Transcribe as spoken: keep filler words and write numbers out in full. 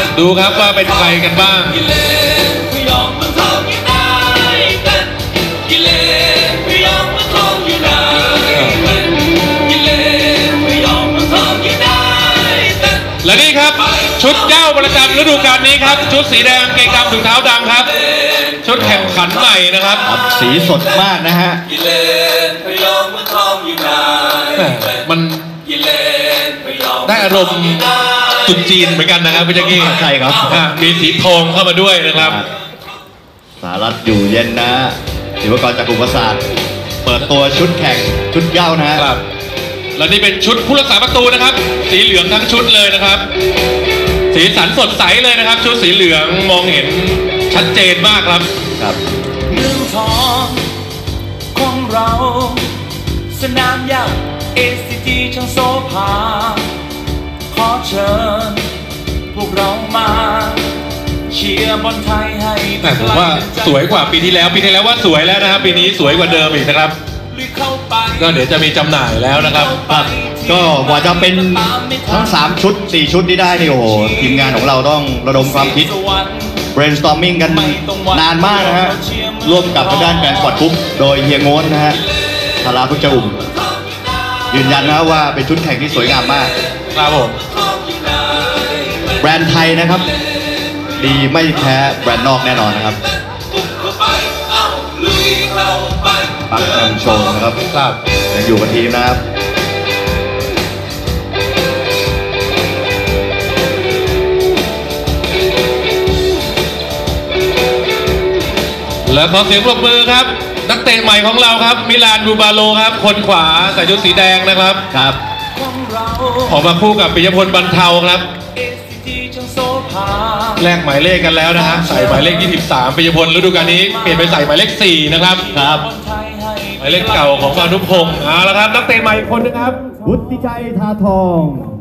ดูครับว่าเป็นใครกันบ้างและนี่ครับชุดเจ้าประจำฤดูกาลนี้ครับชุดสีแดงเกงดำถุงเท้าดำครับชุดแข่งขันใหม่นะครับสีสดมากนะฮะมันได้อารมณ์ตุนจีนเหมือนกันนะครับพี่แจ๊กกี้ใช่ครับมีสีทองเข้ามาด้วยนะครับสารัตอยู่เย็นนะศิวกรจากกรุงประสาทเปิดตัวชุดแข่งชุดเย้านะฮะและนี่เป็นชุดผู้รักษาประตูนะครับสีเหลืองทั้งชุดเลยนะครับสีสันสดใสเลยนะครับชุดสีเหลืองมองเห็นชัดเจนมากครับครับเมืองทองของเราสนามหญ้า เอ ซี จี ช่างโสภาขอเชิญพวกเรามาเชียร์บอลไทยให้แต่ผมว่าสวยกว่าปีที่แล้วปีที่แล้วว่าสวยแล้วนะครับปีนี้สวยกว่าเดิมอีกนะครับก็เดี๋ยวจะมีจำหน่ายแล้วนะครับก็กว่าจะเป็นทั้งสามชุดสี่ชุดที่ได้นี่โอ้โหทีมงานของเราต้องระดมความคิด brainstorming กันนานมากนะฮะร่วมกับทางด้านการกอดคุบโดยเฮียโง้นนะฮะธาราพุทธอุ่มยืนยันนะว่าเป็นชุดแข่งที่สวยงามมากครับผมแบรนด์ไทยนะครับดีไม่แพ้แบรนด์นอกแน่นอนนะครับปักนำโชว์นะครับครับยังอยู่กับทีมนะครับและขอเสียงปรบมือครับนักเตะใหม่ของเราครับมิลานบูบาโลครับคนขวาใส่ชุดสีแดงนะครับครับออกมาคู่กับปิยพลบรรเทาครับแลกหมายเลขกันแล้วนะฮะใส่หมายเลขยี่สิบสามปิยพลฤดูกาลนี้เปลี่ยนไปใส่หมายเลขสี่นะครับครับหมายเลขเก่าของพานุพงศ์เอาละครับนักเตะใหม่คนนึงครับวุฒิชัยทาทอง